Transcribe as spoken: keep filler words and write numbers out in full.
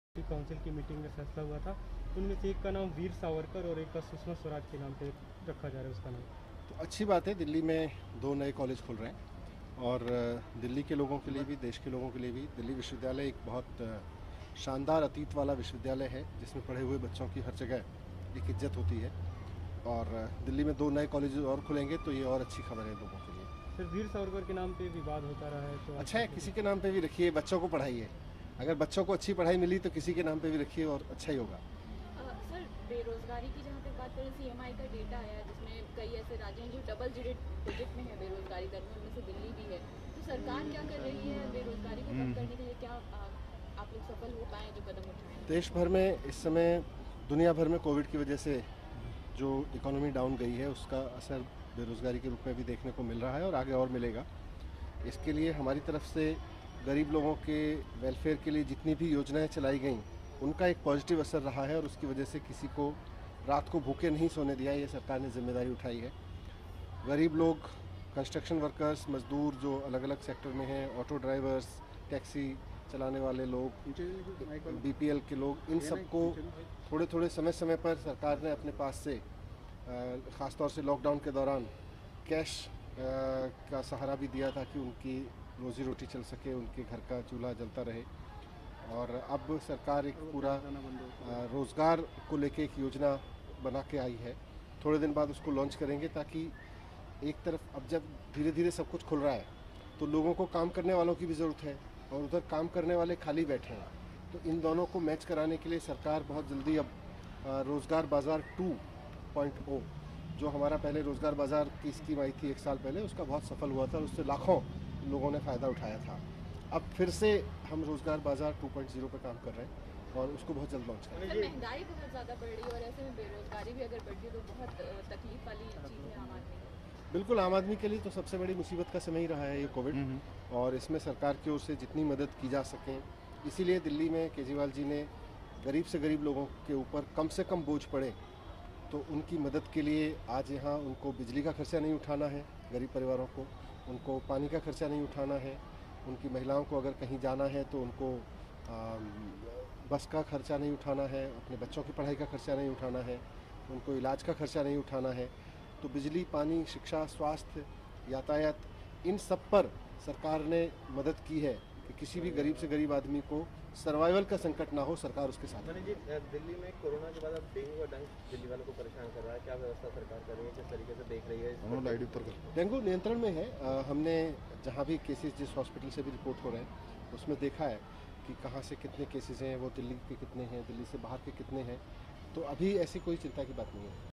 Council की meeting में फैसला हुआ था, उनमें से एक का नाम वीर सावरकर और एक का सुषमा स्वराज के नाम पे रखा जा रहा है उसका नाम। तो अच्छी बात है, दिल्ली में दो नए कॉलेज खुल रहे हैं और दिल्ली के लोगों के लिए भी, देश के लोगों के लिए भी दिल्ली विश्वविद्यालय एक बहुत शानदार अतीत वाला विश्वविद्यालय है, जिसमें पढ़े हुए बच्चों की हर जगह एक इज्जत होती है। और दिल्ली में दो नए कॉलेज और खुलेंगे तो ये और अच्छी खबर है लोगों के लिए। सर, वीर सावरकर के नाम पे विवाद होता रहा है तो अच्छा है, किसी के नाम पे भी रखिए, बच्चों को पढ़ाइए। अगर बच्चों को अच्छी पढ़ाई मिली तो किसी के नाम पे भी रखिए और अच्छा ही होगा। सर, बेरोजगारी की जहाँ तक बात करें, सीएमआई का डेटा आया है जिसमें कई ऐसे राज्य हैं जो डबल डिजिट डिजिट में है बेरोजगारी दर में, उनमें से दिल्ली भी है। तो सरकार क्या कर रही है बेरोजगारी को कम करने के लिए? क्या आ, आप लोग सफल हो पाए जो कदम उठाए? देश भर में इस समय, दुनिया भर में कोविड की वजह से जो इकोनॉमी डाउन गई है, उसका असर बेरोज़गारी के रूप में भी देखने को मिल रहा है और आगे और मिलेगा। इसके लिए हमारी तरफ से गरीब लोगों के वेलफेयर के लिए जितनी भी योजनाएं चलाई गई, उनका एक पॉजिटिव असर रहा है और उसकी वजह से किसी को रात को भूखे नहीं सोने दिया। ये सरकार ने जिम्मेदारी उठाई है। गरीब लोग, कंस्ट्रक्शन वर्कर्स, मजदूर जो अलग अलग सेक्टर में हैं, ऑटो ड्राइवर्स, टैक्सी चलाने वाले लोग, बीपीएल के लोग, इन सबको थोड़े थोड़े समय समय पर सरकार ने अपने पास से, ख़ास तौर से लॉकडाउन के दौरान, कैश का सहारा भी दिया ताकि उनकी रोज़ी रोटी चल सके, उनके घर का चूल्हा जलता रहे। और अब सरकार एक पूरा रोज़गार को लेके एक योजना बना के आई है। थोड़े दिन बाद उसको लॉन्च करेंगे ताकि एक तरफ अब जब धीरे धीरे सब कुछ खुल रहा है तो लोगों को काम करने वालों की भी ज़रूरत है और उधर काम करने वाले खाली बैठे हैं। तो इन दोनों को मैच कराने के लिए सरकार बहुत जल्दी अब रोज़गार बाज़ार टू पॉइंट ओ, जो हमारा पहले रोज़गार बाज़ार की स्कीम आई थी एक साल पहले, उसका बहुत सफल हुआ था और उससे लाखों लोगों ने फ़ायदा उठाया था। अब फिर से हम रोज़गार बाज़ार टू पॉइंट ज़ीरो पर काम कर रहे हैं और उसको बहुत जल्द लॉन्च करेंगे। महंगाई बहुत ज़्यादा बढ़ रही है और ऐसे में बेरोजगारी भी अगर बढ़ती है तो बहुत तकलीफ वाली चीज़ है आम आदमी। बिल्कुल, आम आदमी के लिए तो सबसे बड़ी मुसीबत का समय ही रहा है ये कोविड, और इसमें सरकार की ओर से जितनी मदद की जा सके, इसीलिए दिल्ली में केजरीवाल जी ने गरीब से गरीब लोगों के ऊपर कम से कम बोझ पड़े तो उनकी मदद के लिए आज यहाँ उनको बिजली का खर्चा नहीं उठाना है, गरीब परिवारों को उनको पानी का खर्चा नहीं उठाना है, उनकी महिलाओं को अगर कहीं जाना है तो उनको आ, बस का खर्चा नहीं उठाना है, अपने बच्चों की पढ़ाई का खर्चा नहीं उठाना है, उनको इलाज का खर्चा नहीं उठाना है। तो बिजली, पानी, शिक्षा, स्वास्थ्य, यातायात, इन सब पर सरकार ने मदद की है कि किसी भी गरीब से गरीब आदमी को सर्वाइवल का संकट ना हो, सरकार उसके साथ है। जी, दिल्ली में कोरोना के बाद अब डेंगू और डंक दिल्ली वालों को परेशान कर रहा है, क्या व्यवस्था सरकार कर रही है, किस तरीके से देख रही है? डेंगू नियंत्रण में है। आ, हमने जहाँ भी केसेस जिस हॉस्पिटल से भी रिपोर्ट हो रहे हैं उसमें देखा है कि कहाँ से कितने केसेस हैं, वो दिल्ली के कितने हैं, दिल्ली से बाहर के कितने हैं। तो अभी ऐसी कोई चिंता की बात नहीं है।